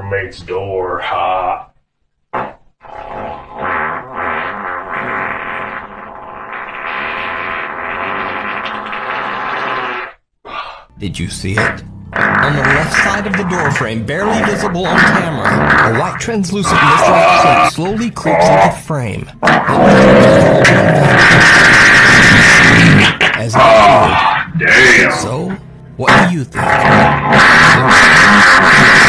roommate's door. Ha. Did you see it? On the left side of the doorframe, barely visible on camera, a white translucent mist-like cloak slowly creeps into the frame. As it appeared. Damn. So, what do you think?